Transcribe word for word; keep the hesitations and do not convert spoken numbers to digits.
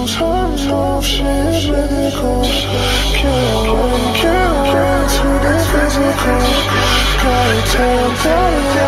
turn off, she's mythical. Can't wait, can't wait to get physical. Gotta tell, gotta